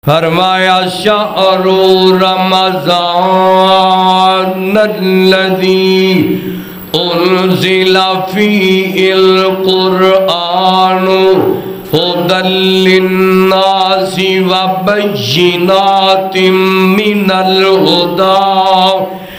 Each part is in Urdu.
فرمایا شہر رمضان الذی انزل فیہ القرآن ہدی للناس وبینات من الہدی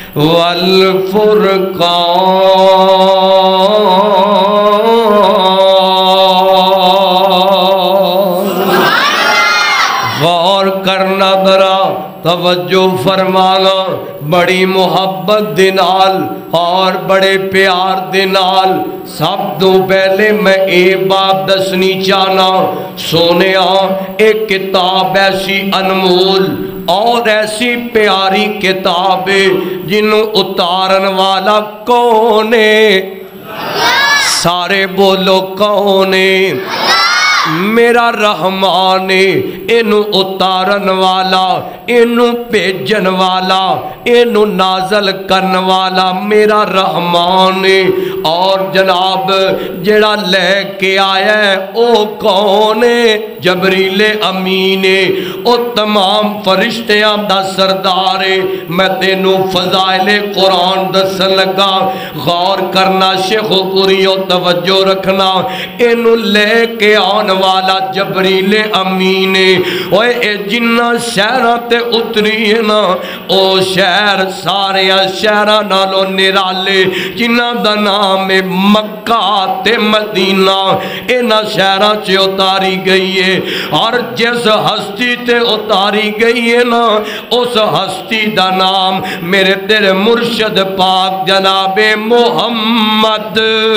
والفرقان۔ غور کرنا ذرا، توجہ فرمانا، بڑی محبت دے نال اور بڑے پیار دے نال سب تو پہلے میں ایک بات دسنی چاہنا، سونیا ایک کتاب ایسی انمول اور ایسی پیاری کتاب ہے جنہوں اتارن والا کون ہے؟ سارے بولو کون ہے؟ میرا رحمان اینو اتارن والا، اینو بھیجن والا، اینو نازل کرن والا میرا رحمان اور جناب جڑا لے کے آیا ہے او کون ہے؟ جبریل امین او تمام فرشتیاں دا سردار ہے۔ میں تینو فضائل قرآن دسن لگا، غور کرنا شیخ پوریو توجہ رکھنا، اینو لے کے آن والا جبریل امین اوے اے جنہ شہرہ تے اتری ہے نا او شہر سارے شہرہ نالو نرالے جنہ دا نام مکہ تے مدینہ اینا شہرہ چے اتاری گئی ہے، اور جس ہستی تے اتاری گئی ہے نا اس ہستی دا نام میرے تیرے مرشد پاک جناب محمد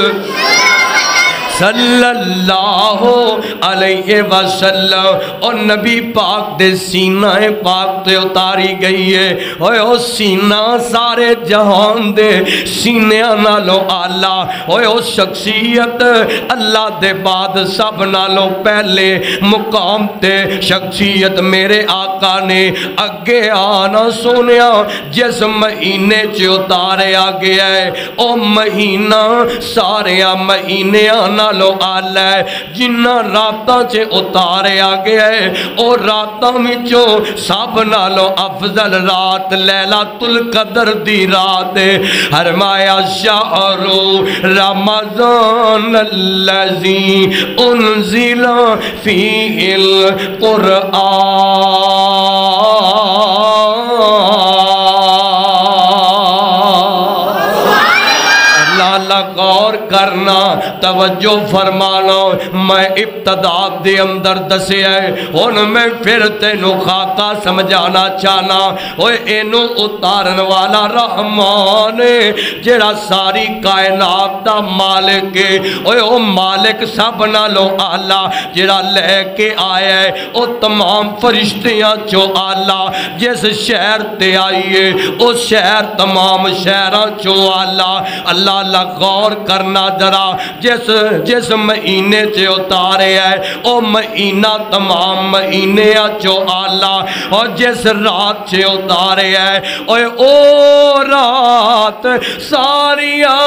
صلی اللہ علیہ وسلم اور نبی پاک دے سینہ پاک تے اتاری گئی ہے۔ او سینہ سارے جہان دے سینے نالو آلہ، او شخصیت اللہ دے بعد سب نالو پہلے مقام تے شخصیت میرے آقا نے اگے آنا سونیا جس مہینے چے اتارے آگے ہے او مہینہ سارے مہینے آنا لو آلہ ہے، جنہ راتاں چے اتارے آگے ہے اور راتاں وچوں سب نالو افضل رات لیلۃ القدر دی رات ہے۔ فرمایا شہر رمضان الذی انزل فیہ القرآن۔ غور کرنا، توجہ فرمانا، میں ابتدا دے اندر دسے ہے ان میں پھر تینو خاکہ سمجھانا چاہنا۔ اوے اینو اتارن والا رحمان جڑا ساری کائنات دا مالک ہے، اوے او مالک سب نالو آلہ جڑا لے کے آیا ہے او تمام فرشتیاں چو آلہ، جس شہر تے آئیے او شہر تمام شہرہ چو آلہ۔ اللہ غور کرنا ذرا، جس مہینے چے اتارے ہے او مہینہ تمام مہینے چو آلہ، اور جس رات چے اتارے ہے او رات ساریاں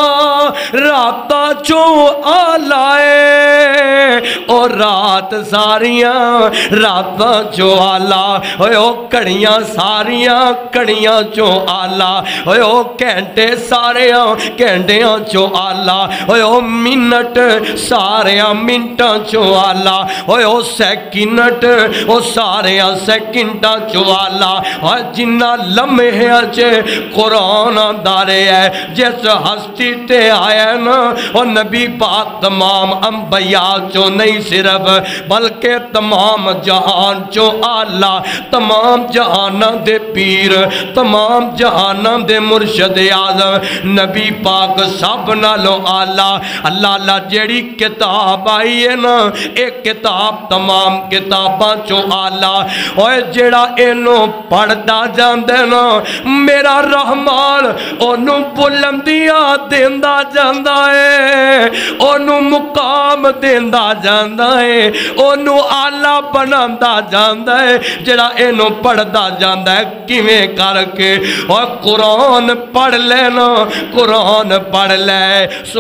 راتا چو آلہ ہے، او رات ساریاں راتا چو آلہ، او کڑیاں ساریاں کڑیاں چو آلہ، او گھنٹے ساریاں گھنٹیاں چو آلہ، او منٹ ساریاں منٹاں چو آلہ، او سیکنٹ او ساریاں سیکنٹاں چو آلہ، اور جنہ لمحے چے قرآن دارے ہے جس ہستی تے آیا نا اور نبی پاک تمام انبیاء چو نہیں صرف بلکہ تمام جہان چو آلہ، تمام جہانہ دے پیر، تمام جہانہ دے مرشد اعظم نبی پاک سب نالو آلہ۔ اللہ جیڑی کتاب آئی ہے نا ایک کتاب تمام کتاباں چو آلہ، اور جیڑا اینو پڑھدا جاندے نا میرا رحمان اونو بلندیاں دیندا جاندا ہے، اونو مقام دیندا جاندا ہے، اونو آلہ بناندا جاندا ہے جیڑا اینو پڑھدا جاندا ہے۔ کیویں کر کے اور قرآن پڑھ لینا، قرآن پڑھ لے سونیا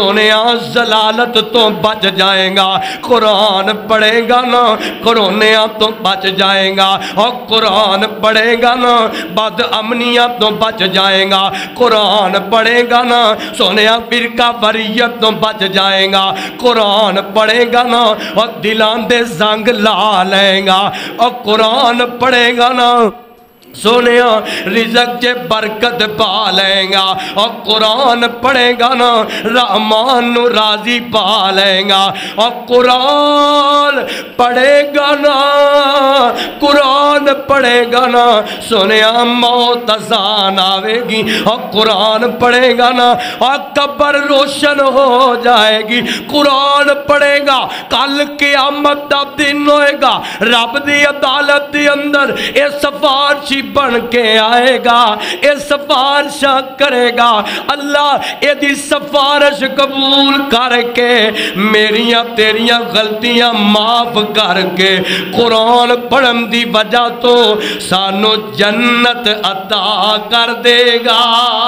ضلالت تو بچ جائے گا، قرآن پڑھے گا نا کرونیاں تو بچ جائے گا، اور قرآن پڑھے گا نا بد امنیاں تو بچ جائے گا، قرآن پڑھے گا نا سونیا فرقہ واریت تو بچ جائے گا، قرآن پڑھے گا نا اور دلان دے زنگ لا لے گا، اور قرآن پڑھے گا نا سونیا رزق چے برکت پا لیں گا، اور قرآن پڑھے گا نا رحمان نو راضی پا لیں گا، اور قرآن پڑھے گا نا قرآن پڑھے گا نا سونیا موت آسان آوے گی، اور قرآن پڑھے گا نا اور قبر روشن ہو جائے گی، قرآن پڑھے گا کل قیامت دا دن ہوئے گا، رب دی عدالت دی اندر اے سفارشی بن کے آئے گا، اے سفارشاں کرے گا، اللہ اے دی سفارش قبول کر کے میریاں تیریاں غلطیاں معاف کر کے قرآن پڑھن دی وجہ تو سانو جنت عطا کر دے گا۔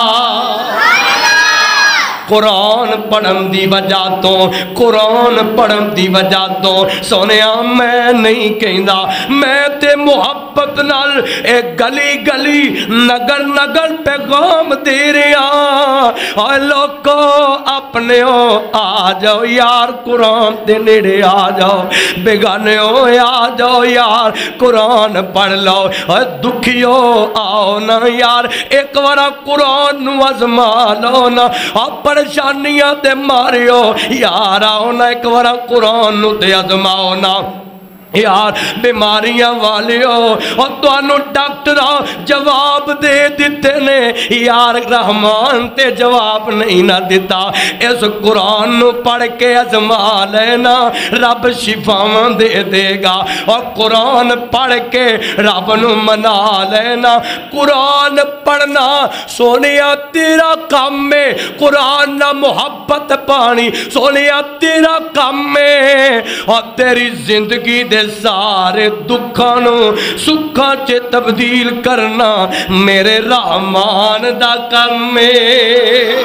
قرآن پڑھن دی وجہ تو قرآن پڑھن دی وجہ تو سونیا میں نہیں کہندا میں تے محبت نال اے گلی گلی نگر نگر پیغام دے رہا، اور لوگو اپنے ہو آ جاؤ یار قرآن دے نیڑے آ جاؤ، بیگانے ہو آ جاؤ یار قرآن پڑھ لو، اور دکھیو آؤ نا یار ایک وارا قرآن نو ازما لو نا، اور پریشانیاں تے ماریو یار آؤ نا ایک وارا قرآن نو تے ازماؤ نا یار، بیماریاں والیو اور توانو ڈاکٹرہ جواب دے دیتے نے یار رحمان تے جواب نہیں نہ دیتا، اس قرآن نو پڑھ کے ازما لینا رب شفاواں دے دے گا، اور قرآن پڑھ کے رب نو منا لینا، قرآن پڑھنا سونیا تیرا کام میں، قرآن نہ محبت پانی سونیا تیرا کام میں، اور تیری زندگی دے سارے دکھانو سکھاں چے تبدیل کرنا میرے رحمان دا کام میں،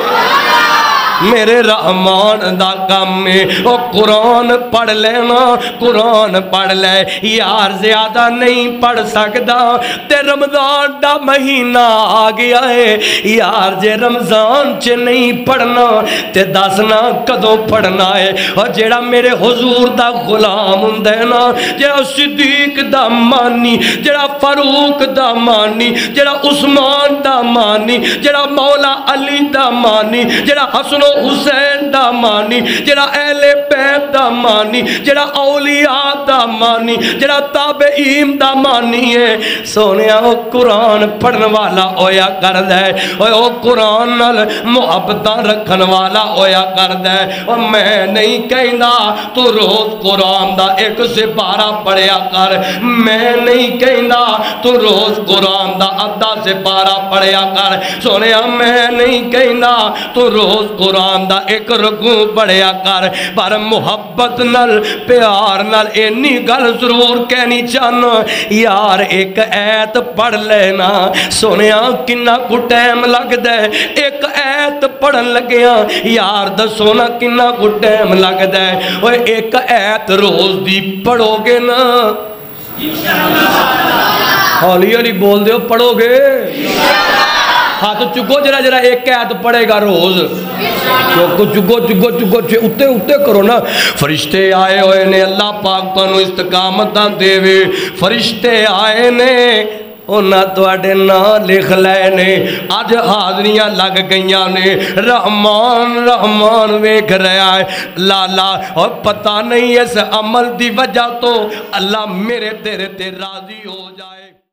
میرے رحمان دا کام میں، او قرآن پڑھ لینا قرآن پڑھ لے یار زیادہ نہیں پڑھ سکدا تے رمضان دا مہینہ آ گیا ہے یار، جے رمضان چے نہیں پڑھنا تے دسنا کدوں پڑھنا ہے، اور جیڑا میرے حضور دا غلام ہندے نا، جیڑا صدیق دا مانی، جیڑا فاروق دا مانی، جیڑا عثمان دا مانی، جیڑا مولا علی دا مانی، جیڑا حسن حسین دا مانی، جڑا اہل بیت دا مانی، جڑا اولیاء دا مانی، جڑا تابعین دا مانی ہے، سونیا او قرآن پڑھن والا ہویا کر دے، او قرآن نال محبتاں رکھن والا ہویا کر دے، اور میں نہیں کہندا تو روز قرآن دا ایک سپارہ پڑھیا کر، میں نہیں کہندا تو روز قرآن دا آدھا سپارہ پڑھیا کر، سونیا میں نہیں کہندا تو روز قرآن دا ایک رکوع پڑھیا کر، پر محبت نال پیار نال اینی گل ضرور کہنی چاہنا یار ایک ایت پڑھ لینا، سونیا کنہ کو ٹائم لگ دے ایک ایت پڑھن لگیا یار دسونا کنہ کو ٹائم لگ دے، اور ایک ایت روز دی پڑھو گے نا حالی علی بول دیو پڑھو گے ہاتھ چکو جرا جرا ایک ایت پڑھے گا روز، چکو اتے اتے کرو نا، فرشتے آئے ہوئے نے اللہ پاک تانوں استقامتاں دے وے، فرشتے آئے نے اونا توڑے نا لکھ لے نے، آج حاضریاں لگ گئیاں نے، رحمان رحمان ویکھ رہا ہے لالا، اور پتہ نہیں اس عمل دی وجہ تو اللہ میرے تیرے تے راضی ہو جائے۔